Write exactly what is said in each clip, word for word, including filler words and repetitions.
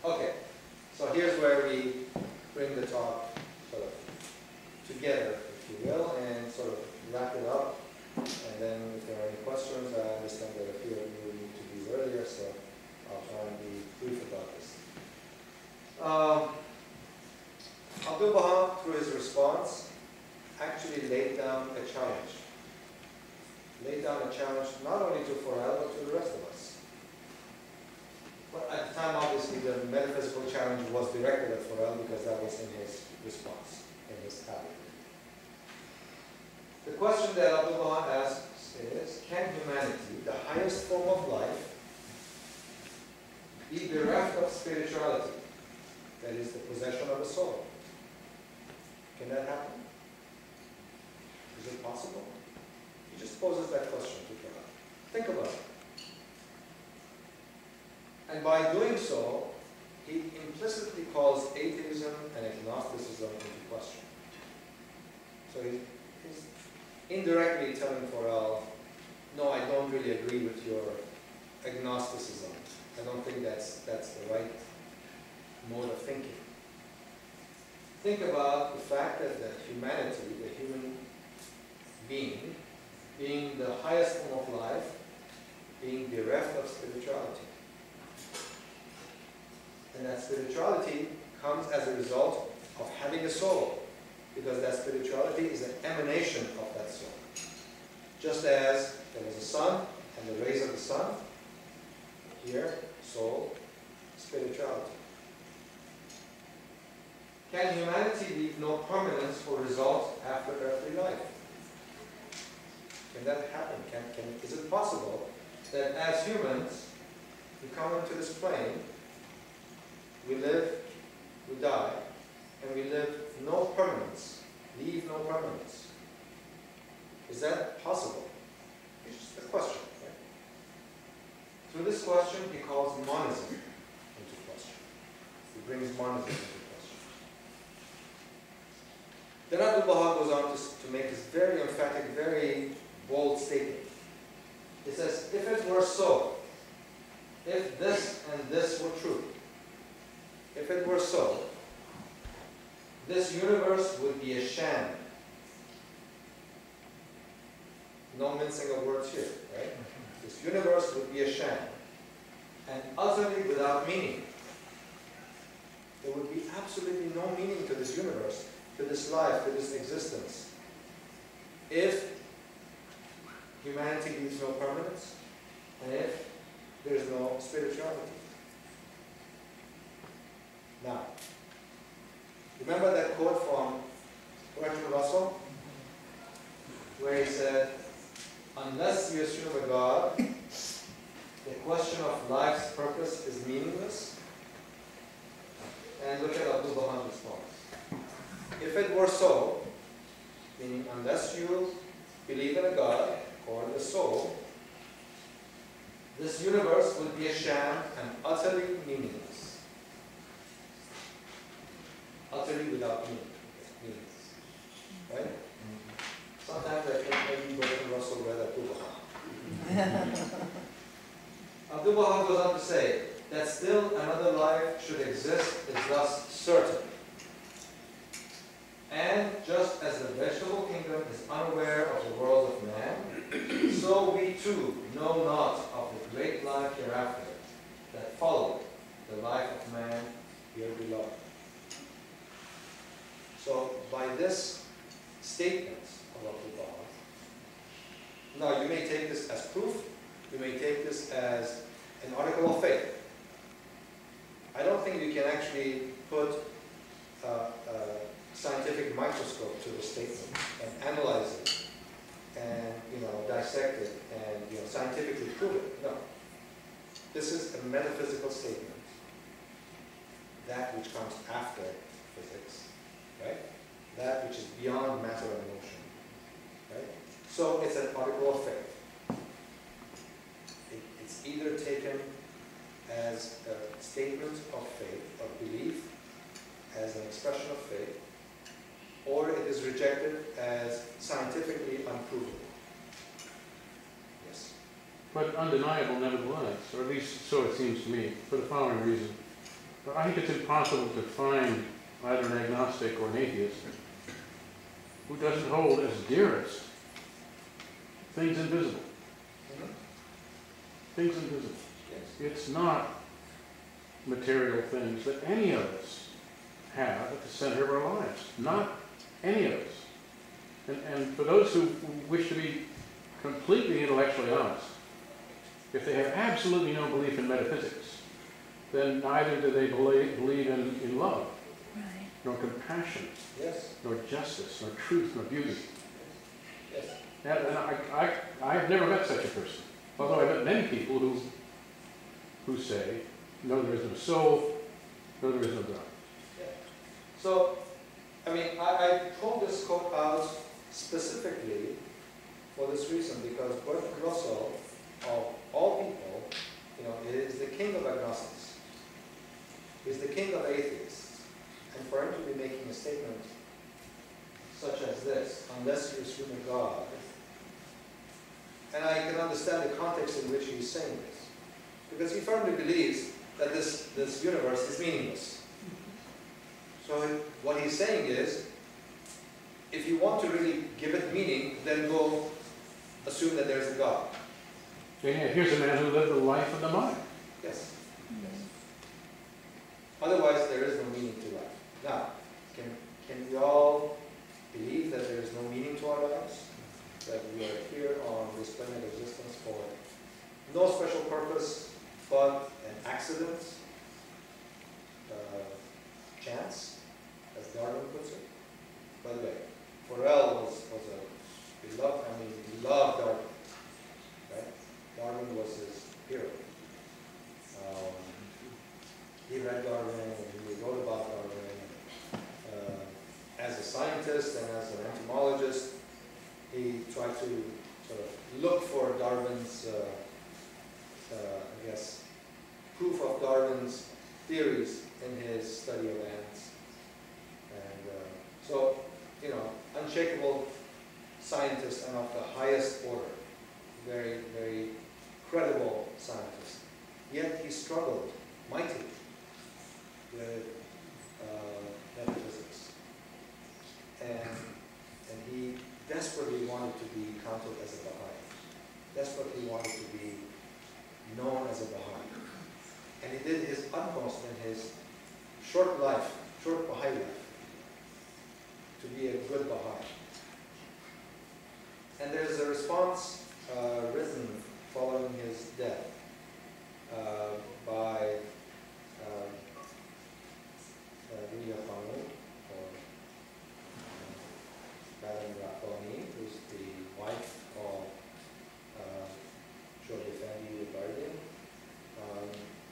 Okay, so here's where we bring the talk sort of together, if you will, and sort of wrap it up. And then if there are any questions, I understand that a few of you need to leave earlier, so I'll try and be brief about this. Um, Abdu'l-Baha, through his response, actually laid down a challenge. Laid down a challenge not only to Forel, but to the rest of us. But at the time, obviously, the metaphysical challenge was directed at Forel because that was in his response, in his tablet. The question that Abdu'l-Baha asks is, can humanity, the highest form of life, be bereft of spirituality? That is the possession of a soul. Can that happen? Is it possible? He just poses that question to Forel. Think about it. And by doing so, he implicitly calls atheism and agnosticism into question. So he, he's indirectly telling Forel, no, I don't really agree with your agnosticism. I don't think that's, that's the right mode of thinking. Think about the fact that the humanity, the human being, being the highest form of life, being bereft of spirituality. And that spirituality comes as a result of having a soul, because that spirituality is an emanation of that soul. Just as there was a sun and the rays of the sun, here, soul, spirituality. Can humanity leave no permanence or result after earthly life? Can that happen? Can, can, is it possible that as humans, we come into this plane, we live, we die, and we live no permanence, leave no permanence? Is that possible? It's just a question. Right? Through this question, he calls monism into question. He brings monism into question. Then Abdu'l-Baha goes on to, to make this very emphatic, very bold statement. He says, if it were so, if this and this were true, if it were so, this universe would be a sham. No mincing of words here, right? This universe would be a sham and utterly without meaning. There would be absolutely no meaning to this universe, to this life, to this existence, if humanity leaves no permanence and if there is no spirituality. Now, remember that quote from Bertrand Russell, where he said, unless you assume a God, the question of life's purpose is meaningless? And look at Abdu'l-Baha's response. If it were so, meaning unless you believe in a God or the soul, this universe would be a sham and utterly meaningless. Utterly without meaning. Meaningless. Right? Mm-hmm. Sometimes I think maybe Bertrand Russell read Abdu'l-Baha. Abdu'l-Baha goes on to say that still another life should exist is thus certain. And just as the vegetable kingdom is unaware of the world of man, so we too know not of the great life hereafter that followed the life of man here below. So by this statement of Abdu'l-Baha, now you may take this as proof, you may take this as an article of faith. I don't think you can actually put uh, a scientific microscope to the statement and analyze it and you know dissect it and you know scientifically prove it. No. This is a metaphysical statement. That which comes after physics. Right? That which is beyond matter and motion. Right? So it's an article of faith. It, it's either taken as a statement of faith, of belief, as an expression of faith, or it is rejected as scientifically unprovable. Yes? But undeniable nevertheless, or at least so it seems to me, for the following reason. But I think it's impossible to find either an agnostic or an atheist who doesn't hold as dearest things invisible. Mhm. Things invisible. Yes. It's not material things that any of us have at the center of our lives. Not any of us. And, and for those who wish to be completely intellectually honest, if they have absolutely no belief in metaphysics, then neither do they believe, believe in, in love, Right. nor compassion, Yes. nor justice, nor truth, nor beauty. Yes. And, and I, I, I've never met such a person. Although I've met many people who, who say, no, there is no soul, no, there is no God. Yeah. So, I mean, I, I pulled this quote out specifically for this reason, because Bertrand Russell, of all people, you know, is the king of agnostics. He's the king of atheists. And for him to be making a statement such as this, unless you assume a God, and I can understand the context in which he's saying this, because he firmly believes that this, this universe is meaningless. So what he's saying is, if you want to really give it meaning, then go assume that there's a God. And yet, here's a man who lived a life of the mind. Yes. Yes. Otherwise, there is no meaning to life. Now, can, can we all believe that there is no meaning to our lives? That we are here on this planet of existence for no special purpose but an accident, uh, chance, as Darwin puts it? By the way, Forel was, was a, he loved, I mean, he loved Darwin, right? Darwin was his hero. Um, he read Darwin, and he wrote about Darwin. Uh, as a scientist and as an entomologist, he tried to sort of look for Darwin's, uh, uh, I guess, proof of Darwin's theories in his study of ants. And uh, so, you know, unshakable scientist and of the highest order, very, very credible scientist. Yet he struggled mightily with uh, metaphysics. And, and he desperately wanted to be counted as a Baha'i, desperately wanted to be known as a Baha'i. And he did his utmost in his short life, short Baha'i life, to be a good Baha'i. And there's a response uh, written following his death uh, by uh, uh, Lilia Khanum, or Madame Rabbani, who's the wife of uh, George Effendi, the Guardian, um,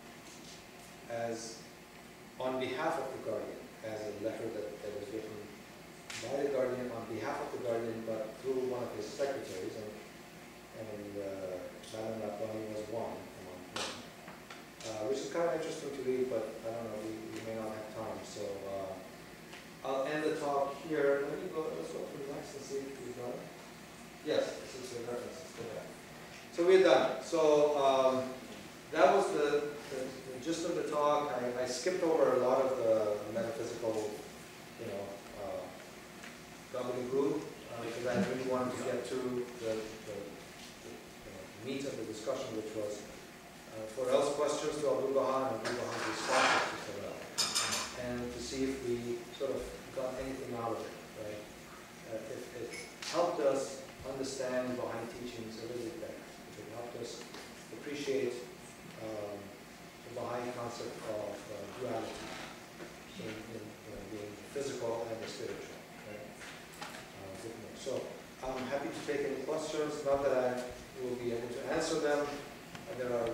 as on behalf of the Guardian, as a letter that, that was written by the Guardian on behalf of the Guardian, but through one of his secretaries, and, and uh, Madame Rabbani was one among them, uh, which is kind of interesting to read, but I don't know, we, we may not have time, so uh, I'll end the talk here. Let me go, let's go to the next and see if we've done it. Yes, this is a reference to that. So we're done. So um, that was the, the, the gist of the talk. I, I skipped over a lot of the metaphysical, you know, uh, gobbledygook, uh, because I really wanted to get to the, the, the you know, meat of the discussion, which was uh, Forel's questions to Abdul Baha and Abdul Baha's responses to Forel, and to see if we sort of got anything out of it, right? Uh, if it helped us understand Baha'i teachings a little bit better, if it helped us appreciate um, the Baha'i concept of uh, duality in, in you know, being physical and the spiritual, right? Uh, so I'm happy to take any questions, not that I will be able to answer them. Uh, there are